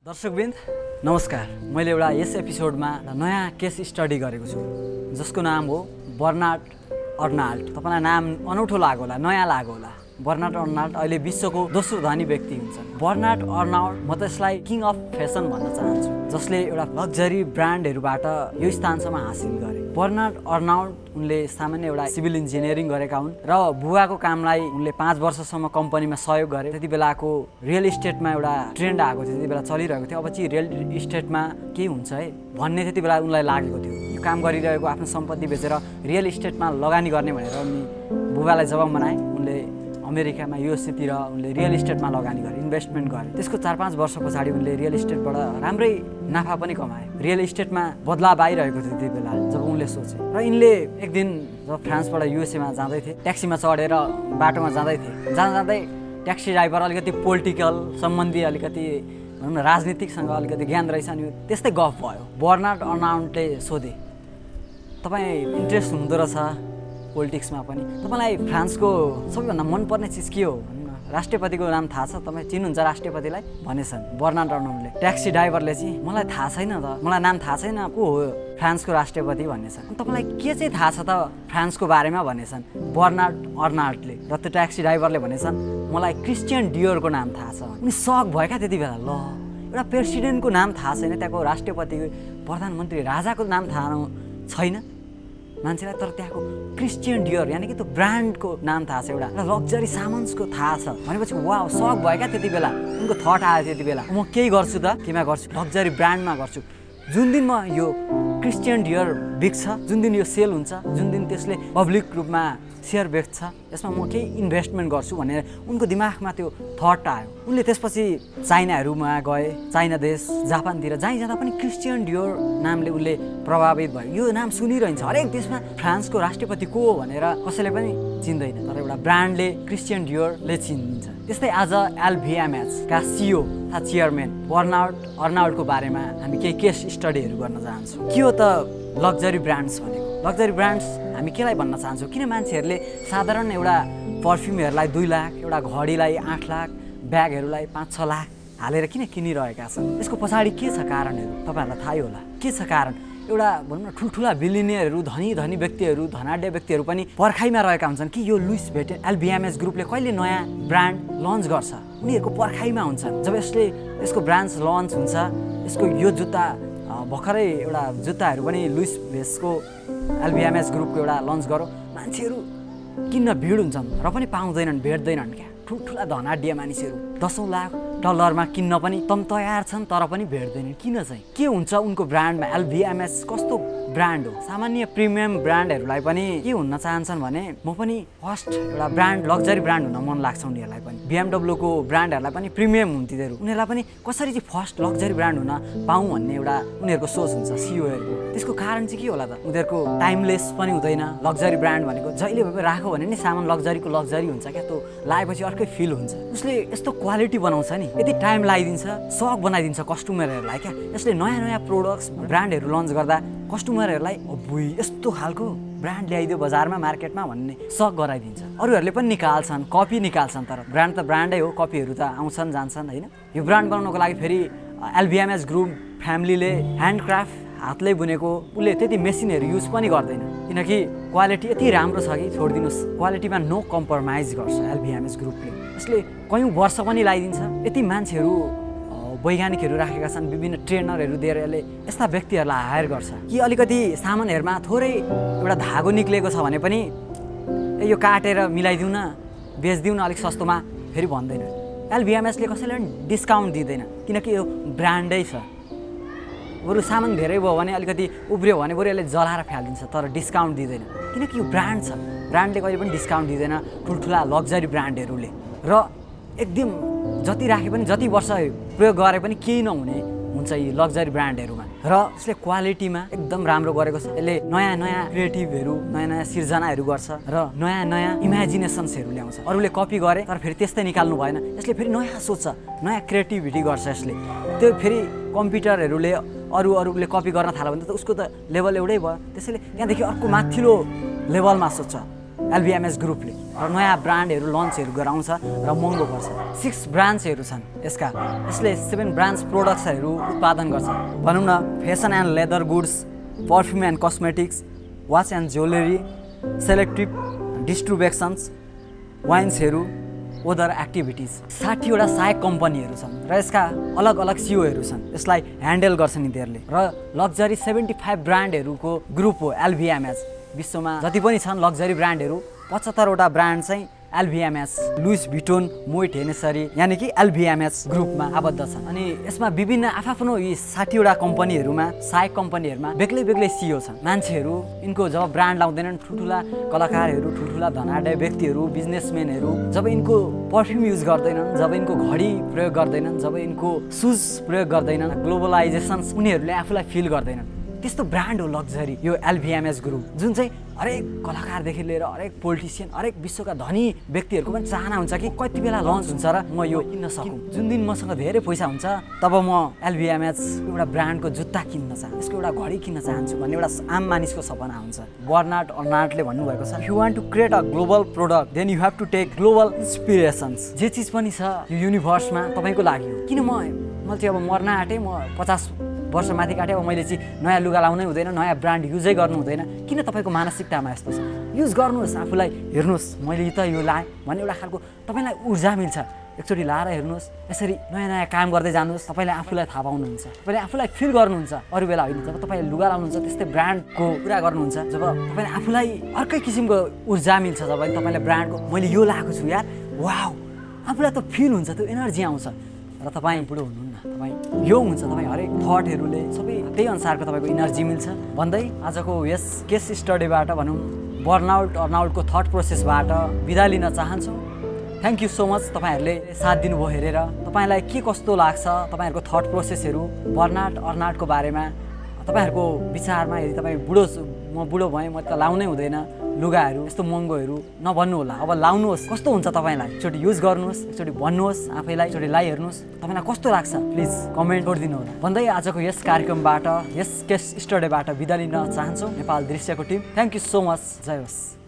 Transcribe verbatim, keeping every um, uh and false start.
दर्शकवृन्द नमस्कार। मैले एउटा यस एपिसोडमा नयाँ केस स्टडी गरेको छु जसको नाम हो बर्नार्ड अर्नाल्ड। तपाईलाई नाम अनौठो लाग्यो होला, नयाँ लाग्यो होला। बर्नार्ड अर्नाल्ड अहिले विश्वको दोस्रो धनी व्यक्ति हुन्छन्। बर्नार्ड अर्नाल्ड म त यसलाई किङ अफ फेसन भन्न चाहन्छु, जसले एउटा लग्जरी ब्रान्डहरूबाट यो स्थानसम्म हासिल गरे। बर्नार्ड अर्नाल्ड उनले सामान्य एउटा सिभिल इन्जिनियरिङ गरेका हुन् र बुवाको कामलाई उनले पाँच वर्षसम्म कम्पनीमा सहयोग गरे। त्यति बेलाको रियल इस्टेटमा एउटा ट्रेन्ड आएको थियो, त्यति बेला चलिरहेको थियो। अब चाहिँ रियल इस्टेटमा के हुन्छ है भन्ने त्यति बेला उनलाई लागेको थियो। यो काम गरिरहेको आफ्नो सम्पत्ति बेचेर रियल इस्टेटमा लगानी गर्ने भनेर उनी बुबालाई जब मनाए, उनले अमेरिकामा युएसएतिर उनले रियल इस्टेटमा लगानी गरे, इन्भेस्टमेन्ट गरे। त्यसको चार पाँच वर्ष पछाडि उनले रियल इस्टेटबाट राम्रै नाफा पनि कमाए। रियल इस्टेटमा बदलाव आइरहेको थियो त्यति बेला जब उनले सोचे। र यिनले एक दिन जब फ्रान्सबाट युएसएमा जाँदै थिए, ट्याक्सीमा चढेर बाटोमा जाँदै थिए, जाँदा जाँदै ट्याक्सी ड्राइभर अलिकति पोलिटिकल सम्बन्धी अलिकति भनौँ न राजनीतिकसँग अलिकति ज्ञान रहेछ नि, त्यस्तै गफ भयो। बर्नार्ड अर्नाल्डले सोधे, तपाईँ इन्ट्रेस्ट हुँदो रहेछ पोलिटिक्समा पनि, तपाईँलाई फ्रान्सको सबैभन्दा मनपर्ने चिज के हो भन्नु न, राष्ट्रपतिको नाम थाहा छ, तपाईँ चिन्नुहुन्छ राष्ट्रपतिलाई भनेछन्। बर्नार्ड अर्नाल्डले, ट्याक्सी ड्राइभरले चाहिँ मलाई थाहा छैन त, मलाई नाम थाहा छैन, को हो फ्रान्सको राष्ट्रपति भन्नेछन्। तपाईँलाई के चाहिँ थाहा छ त फ्रान्सको बारेमा भनेछन् बर्नार्ड अर्नाल्डले। र त्यो ट्याक्सी ड्राइभरले भनेछन् मलाई क्रिस्चियन डियोरको नाम थाहा छ। उनी सक भएका त्यति बेला, ल एउटा प्रेसिडेन्टको नाम थाहा छैन, त्यहाँको राष्ट्रपतिको प्रधानमन्त्री राजाको नाम थाहा छैन मान्छेलाई, तर त्यहाँको क्रिस्चियन डियर यानि कि त्यो ब्रान्डको नाम थाहा छ, एउटा लग्जरी सामान्सको थाहा छ भनेपछि वाउ सक भयो क्या त्यति बेला। उनको थट आयो त्यति बेला, म केही गर्छु त, केमा गर्छु, लग्जरी ब्रान्डमा गर्छु। जुन दिन म यो क्रिस्चियन डियर बिक्छ, जुन दिन यो सेल हुन्छ, जुन दिन त्यसले पब्लिक रूपमा सेयर बेच्छ, यसमा म केही इन्भेस्टमेन्ट गर्छु भनेर उनको दिमागमा त्यो थट आयो। उनले त्यसपछि चाइनाहरूमा गए, चाइना देश, जापानतिर जहीँ जाँदा पनि क्रिस्चियन डियोर नामले उनले प्रभावित भयो। यो नाम सुनिरहन्छ हरेक देशमा, फ्रान्सको राष्ट्रपति को हो भनेर कसैले पनि चिन्दैन, तर एउटा ब्रान्डले क्रिस्चियन डियोरले चिनिन्छ। त्यस्तै आज एलभीएमएचका सिइओ तथा चेयरम्यान बर्नार्ड अर्नाल्डको बारेमा हामी केही केस स्टडीहरू गर्न चाहन्छौँ। के हो त लग्जरी ब्रान्ड्स भनेको? लग्जरी ब्रान्ड्स हामी केलाई भन्न चाहन्छौँ? किन मान्छेहरूले साधारण एउटा पर्फ्युमहरूलाई दुई लाख, एउटा घडीलाई आठ लाख, ब्यागहरूलाई पाँच छ लाख हालेर किन किनिरहेका छन्? यसको पछाडि के छ कारणहरू तपाईँहरूलाई थाहै होला। के छ कारण? एउटा भनौँ न ठुल्ठुला बिलिनियरहरू, धनी धनी व्यक्तिहरू, धनाढ्य व्यक्तिहरू पनि पर्खाइमा रहेका हुन्छन् कि यो लुइस भेटेन एलभीएमएच ग्रुपले कहिले नयाँ ब्रान्ड लन्च गर्छ, उनीहरूको पर्खाइमा हुन्छन्। जब यसले यसको ब्रान्ड लन्च हुन्छ, यसको यो जुत्ता भर्खरै एउटा जुत्ताहरू पनि लुइस भेसको एलभीएमएच ग्रुपको एउटा लन्च गरौँ, मान्छेहरू किन्न भिड हुन्छन् र पनि पाउँदैनन्, भेट्दैनन् क्या। ठुल्ठुला धनाढ्य मानिसहरू दसौँ लाख डलरमा किन्न पनि तम तयार छन्, तर पनि भेट्दैनन्। किन चाहिँ? के हुन्छ उनको ब्रान्डमा? एलभीएमएच कस्तो ब्रान्ड हो? सामान्य प्रिमियम ब्रान्डहरूलाई पनि के हुन चाहन्छन् भने म पनि फर्स्ट एउटा ब्रान्ड लग्जरी ब्रान्ड हुन मन लाग्छ उनीहरूलाई पनि। बिएमडब्ल्यूको ब्रान्डहरूलाई पनि प्रिमियम हुन् तिनीहरू, उनीहरूलाई पनि कसरी चाहिँ फर्स्ट लग्जरी ब्रान्ड हुन पाऊँ भन्ने एउटा उनीहरूको सोच हुन्छ सिइओहरूको। त्यसको कारण चाहिँ के होला त? उनीहरूको टाइमलेस पनि हुँदैन। लग्जरी ब्रान्ड भनेको जहिले भए राख्यो भने नि सामान लग्जरीको लग्जरी हुन्छ क्या, त्यो लाएपछि अर्कै फिल हुन्छ। उसले यस्तो क्वालिटी बनाउँछ नि, यति टाइम लगाइदिन्छ, सक बनाइदिन्छ कस्टमरहरूलाई क्या। यसले नयाँ नयाँ प्रोडक्ट्स ब्रान्डहरू लन्च गर्दा कस्टमरहरूलाई अबुई यस्तो खालको ब्रान्ड ल्याइदियो बजारमा मार्केटमा भन्ने सक गराइदिन्छ। अरूहरूले पनि निकाल्छन्, कपी निकाल्छन्, तर ब्रान्ड त ब्रान्डै हो, कपीहरू त आउँछन् जान्छन् होइन। यो ब्रान्ड बनाउनको लागि फेरि एलभीएमएच ग्रुप फ्यामिलीले ह्यान्डक्राफ्ट हातले बुनेको उसले त्यति मेसिनहरू युज पनि गर्दैन, किनकि क्वालिटी यति राम्रो छ कि छोडिदिनुहोस्, क्वालिटीमा नो कम्प्रोमाइज गर्छ एलभीएमएच ग्रुपले। यसले कयौँ वर्ष पनि लगाइदिन्छ। यति मान्छेहरू वैज्ञानिकहरू राखेका छन्, विभिन्न ट्रेनरहरू दिएर यसले यस्ता व्यक्तिहरूलाई हायर गर्छ कि अलिकति सामानहरूमा थोरै एउटा धागो निक्लेको छ भने पनि ए यो काटेर मिलाइदिउँ न, बेचिदिउँ न अलिक सस्तोमा, फेरि भन्दैन। एलभीएमएचले कसैले पनि डिस्काउन्ट दिँदैन, किनकि यो ब्रान्डै छ। बरु सामान धेरै भयो भने अलिकति उब्रियो भने बरु यसले जलाएर फ्यालिदिन्छ, तर डिस्काउन्ट दिँदैन, किनकि यो ब्रान्ड छ। ब्रान्डले कहिले पनि डिस्काउन्ट दिँदैन ठुल्ठुला लग्जरी ब्रान्डहरूले। र एकदम जति राखे पनि, जति वर्ष प्रयोग गरे पनि केही नहुने हुन्छ यी लग्जरी ब्रान्डहरूमा। र यसले क्वालिटीमा एकदम राम्रो गरेको छ। यसले नयाँ नयाँ क्रिएटिभहरू, नयाँ नयाँ सिर्जनाहरू गर्छ र नयाँ नयाँ इमेजिनेसन्सहरू ल्याउँछ। अरूले कपी गरे तर फेरि त्यस्तै निकाल्नु भएन, यसले फेरि नयाँ सोच्छ, नयाँ क्रिएटिभिटी गर्छ यसले। त्यो फेरि कम्प्युटरहरूले अरू अरूले कपी गर्न थाल्यो भने त उसको त लेभल एउटै भयो, त्यसैले त्यहाँदेखि अर्को माथिल्लो लेभलमा सोच्छ। एलभीएमएस ग्रुपले र नयाँ ब्रान्डहरू लन्चहरू गराउँछ र महँगो पर्छ। सिक्स ब्रान्ड्सहरू छन् यसका। यसले सेभेन ब्रान्ड्स प्रोडक्ट्सहरू उत्पादन गर्छ। भनौँ न fashion and leather goods, perfume and cosmetics, watch and jewellery, selective distributions, वाइन्सहरू, अदर एक्टिभिटिज। साठीवटा सहायक कम्पनीहरू छन् र यसका अलग अलग सिओहरू छन्। यसलाई ह्यान्डल गर्छन् यिनीहरूले र लग्जरी सेभेन्टी फाइभ ब्रान्डहरूको ग्रुप हो एलभीएमएस। विश्वमा जति पनि छन् लग्जरी ब्रान्डहरू पचहत्तरवटा ब्रान्ड चाहिँ एलभीएमएस, लुइस भिटोन, मोइट हेनेसरी यानि कि एलभीएमएस ग्रुपमा आबद्ध छन्। अनि यसमा विभिन्न आफआफ्नो यी साठीवटा कम्पनीहरूमा सहायक कम्पनीहरूमा बेग्लै बेग्लै सिओ छन्। मान्छेहरू यिनको जब ब्रान्ड लाउँदैनन्, ठुल्ठुला कलाकारहरू, ठुल्ठुला धनाढ्य व्यक्तिहरू, बिजनेसम्यानहरू जब यिनको पर्फ्युम युज गर्दैनन्, जब यिनको घडी प्रयोग गर्दैनन्, जब यिनको सुज प्रयोग गर्दैनन्, ग्लोबलाइजेसन्स उनीहरूले आफूलाई फिल गर्दैनन्। त्यस्तो ब्रान्ड हो लग्जरी यो एलभीएमएस ग्रुप, जुन चाहिँ हरेक कलाकारदेखि लिएर हरेक पोलिटिसियन, हरेक विश्वका धनी व्यक्तिहरूको पनि चाहना हुन्छ कि कति बेला लन्च हुन्छ र म यो किन्न सकौँ। जुन दिन मसँग धेरै पैसा हुन्छ तब म एलभीएमएस एउटा ब्रान्डको जुत्ता किन्न चाहन्छु, यसको एउटा घडी किन्न चाहन्छु भन्ने एउटा आम मानिसको सपना हुन्छ। बर्नार्ड अर्नाल्डले भन्नुभएको छ, you want to create a global product then you have to take global inspirations. जे चिज पनि छ यो युनिभर्समा तपाईँको लागि हो। किन म मैले चाहिँ अब मर्न आँटेँ, म पचास वर्ष माथि काटेँ, अब मैले चाहिँ नयाँ लुगा लाउनै हुँदैन, नयाँ ब्रान्ड युजै गर्नु हुँदैन। किन तपाईँको मानसिकतामा यस्तो छ? युज गर्नुहोस्, आफूलाई हेर्नुहोस्, मैले त यो लाएँ भन्ने एउटा खालको तपाईँलाई ऊर्जा मिल्छ। एकचोटि लाएर हेर्नुहोस्, यसरी नयाँ नयाँ काम गर्दै जानुहोस्, तपाईँले आफूलाई थाहा पाउनुहुन्छ, तपाईँले आफूलाई फिल गर्नुहुन्छ। अरू बेला होइन, जब तपाईँले लुगा लाउनुहुन्छ त्यस्तै ब्रान्डको कुरा गर्नुहुन्छ, जब तपाईँले आफूलाई अर्कै किसिमको ऊर्जा मिल्छ, जब तपाईँले ब्रान्डको मैले यो लगाएको छु यार, वाउ, आफूलाई त फिल हुन्छ, त्यो एनर्जी आउँछ र तपाईँ बुढो हुनुहुन्न, तपाईँ यो हुन्छ, तपाईँ हरेक थटहरूले सबै त्यही अनुसारको तपाईँको इनर्जी मिल्छ भन्दै आजको यस केस स्टडीबाट भनौँ बर्नआउट अर्नाउटको थट प्रोसेसबाट बिदा लिन चाहन्छु। थ्याङ्क यू सो मच तपाईँहरूले साथ दिनुभयो हेरेर। तपाईँलाई के कस्तो लाग्छ तपाईँहरूको थट प्रोसेसहरू बर्नआउट अर्नाउटको बारेमा, तपाईँहरूको विचारमा? यदि तपाईँ बुढो म बुढो भएँ, म त लाउनै हुँदैन लुगाहरू, यस्तो महँगोहरू नभन्नु होला, अब लाउनुहोस्, कस्तो हुन्छ तपाईँलाई, एकचोटि युज गर्नुहोस्, एकचोटि भन्नुहोस् आफैलाई, एकचोटि लाइहेर्नुहोस्, तपाईँलाई कस्तो लाग्छ प्लिज कमेन्ट गरिदिनु होला भन्दै आजको यस कार्यक्रमबाट, यस केस स्टडीबाट बिदा लिन चाहन्छु। नेपाल दृश्यको team, thank you so much. जय होस्।